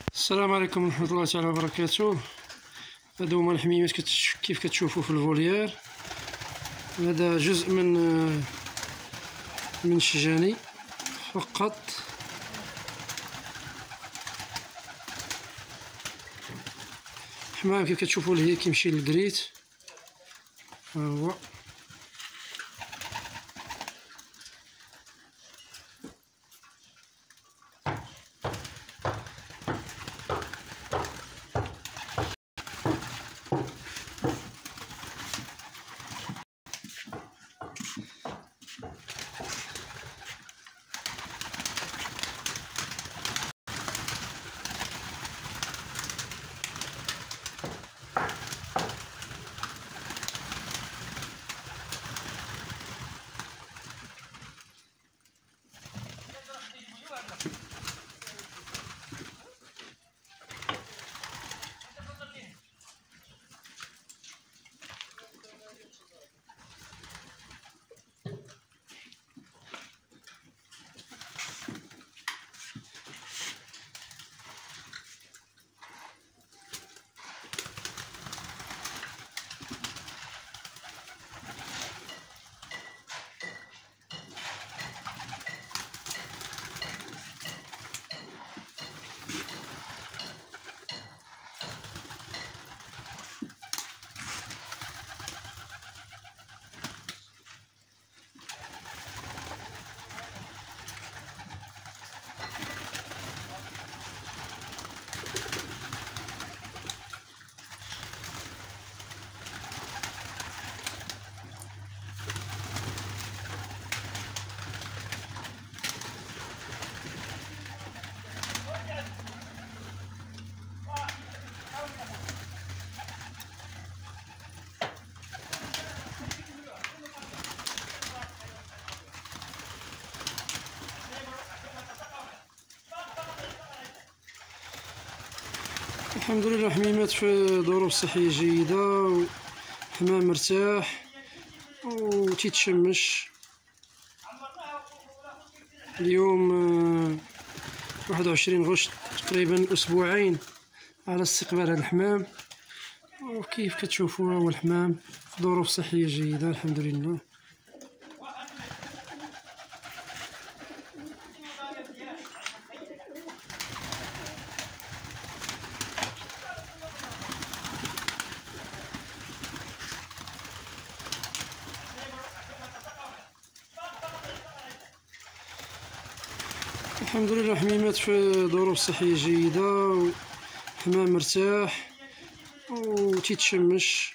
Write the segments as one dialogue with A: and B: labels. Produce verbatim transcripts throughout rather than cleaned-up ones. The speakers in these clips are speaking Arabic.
A: السلام عليكم ورحمة الله تعالى وبركاته. هادو هما الحميمات كتش... كيف كتشوفوا في الفوليير. هذا جزء من من شجاني فقط. حمام كيف كتشوفوا لهيه كيمشي للكريت. ها هو الحمد لله. الحميمات في ظروف صحية جيدة، حمام مرتاح وتيتشمش. اليوم واحد وعشرين غشت، تقريبا أسبوعين على استقبال هذا الحمام. وكيف كتشوفوا هو الحمام في ظروف صحية جيدة الحمد لله. الحمد لله. الحميمات في ظروف صحية جيدة، حمام مرتاح وتيتشمش.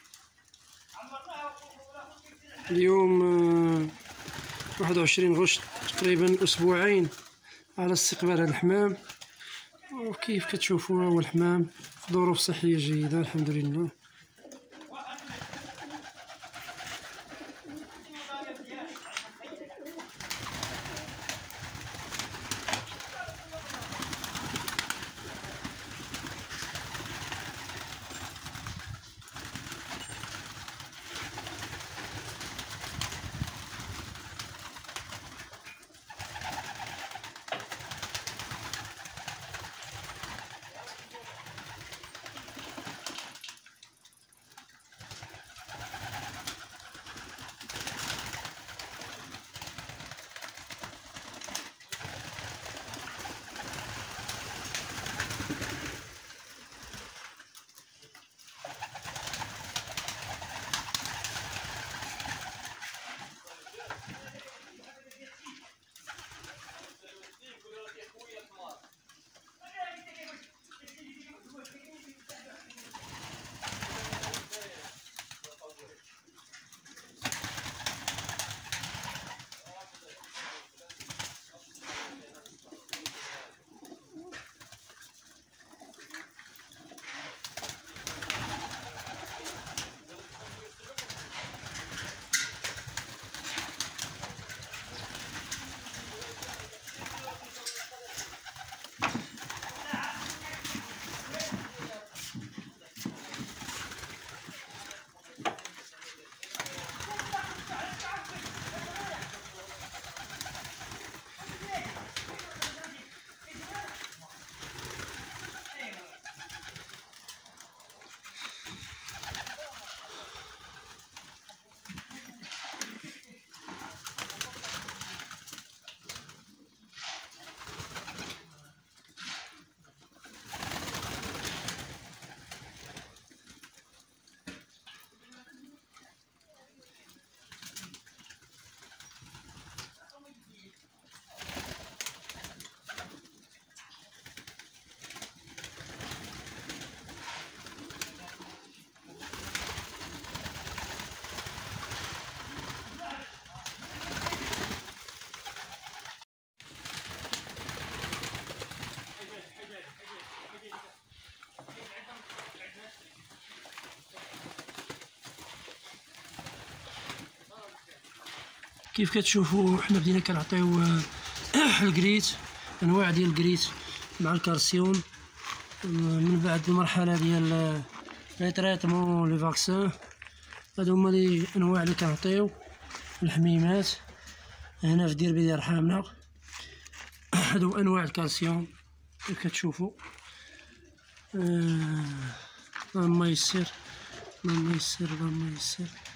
A: اليوم واحد وعشرين غشت، تقريبا أسبوعين على استقبال هذا الحمام. وكيف كتشوفوا هو الحمام في ظروف صحية جيدة الحمد لله. كيف كتشوفوا حنا بدينا كنعطيو الكريت، انواع ديال الكريت مع الكالسيوم. من بعد المرحله ديال لي تريتمون لي فاكسان، هادو هما لي انواع اللي كنعطيو الحميمات هنا في دير بيدي رحامنا. هادو انواع الكالسيوم كيف كتشوفوا. آه اللهم يسر اللهم يسر اللهم يسر.